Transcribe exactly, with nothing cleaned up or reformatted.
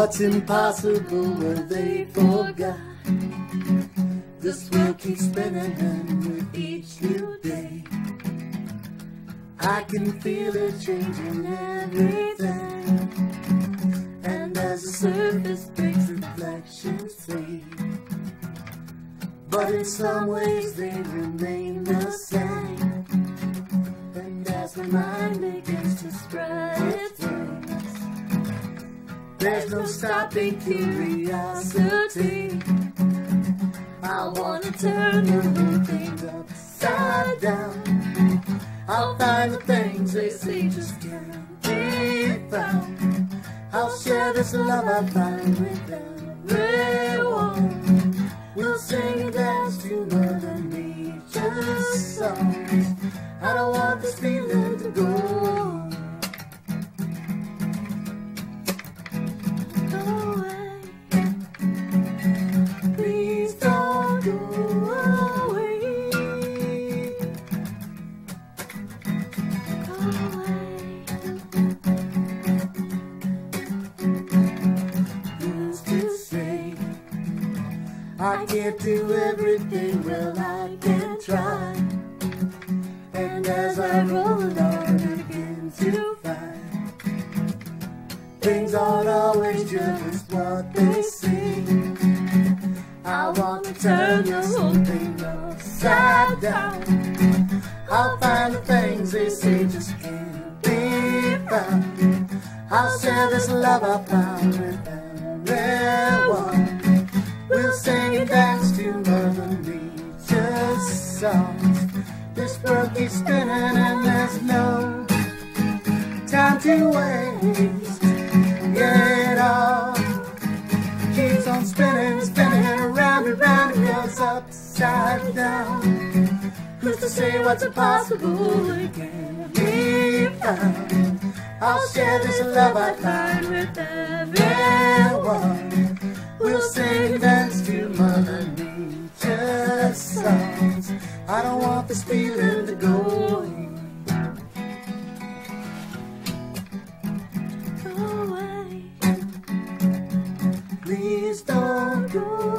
What's impossible were they forgot? This world keeps spinning and with each new day I can feel it changing everything. And as the surface breaks, reflections fade, but in some ways they remain the same. And as the mind begins to spread its wings, there's no stopping curiosity. I wanna turn the whole thing upside down. I'll find the things they say just can't be found. I'll share this love I find with everyone. We'll sing and dance to Mother Nature's songs. I don't want this feeling to go on. Go away. Please don't go away. Go away. Who's to say I can't do everything? Well, I can try. And as I roll along, I begin to find things aren't always just what they seem. I want to turn the whole thing upside down. I'll find the things they say just can't be found. I'll share this love I found with everyone. We'll sing and dance to Mother Nature's songs. This world keeps spinning and there's no time to waste. Yeah, it all keeps on spinning, spinning around and round. It goes upside down. Who's to say what's impossible it can't be found? I'll share this love I find with everyone. We'll sing and dance to Mother Nature's songs. I don't want this feeling to go away. Go away. Please don't go